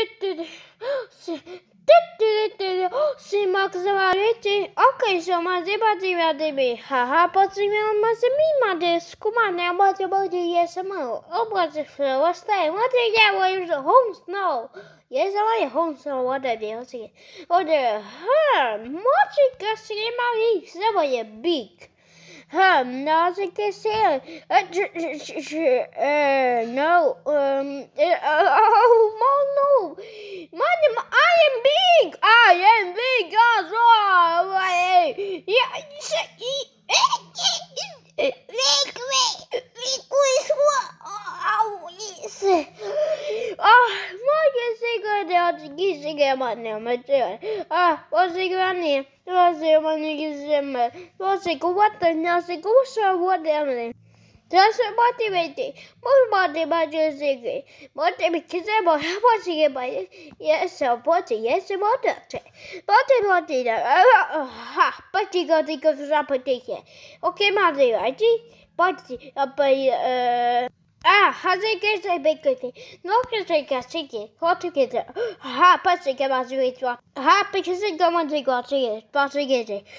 Si Max Valete, ok, insomma, devi, haha, poți mi se mima de scuma ne bate bate yes mo. Oh, but if was time, what the yeah, where's the home snow? Yes, I home snow, what I did see. Oh, the much Casima is never big. No, I can say, no, oh, no, Madam, I am big. That's right. Yeah, That's motivating. More motivating. Motivating. Motivating. Yes, supporting. Yes, motivating. Motivating. But you got to go to repetition. Okay, motivating. But has it gets a big thing? No, because I can see it. What to get it? Ha, but I can motivate you. Ha, because I don't want to go to it. But I get it.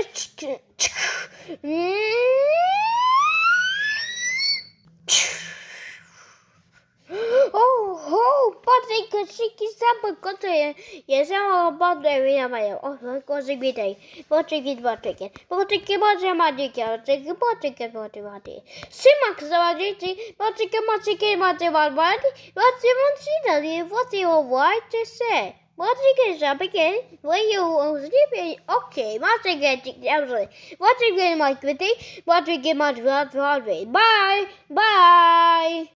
Poate că și chisa păcătă e seama bate vina mai o cosa gidei poate că poate mai chiar că poate Sima că va zice poate că poate măsina poate o white se Poate că să pe voi eu zic ok poate că mai câte poate că mai bye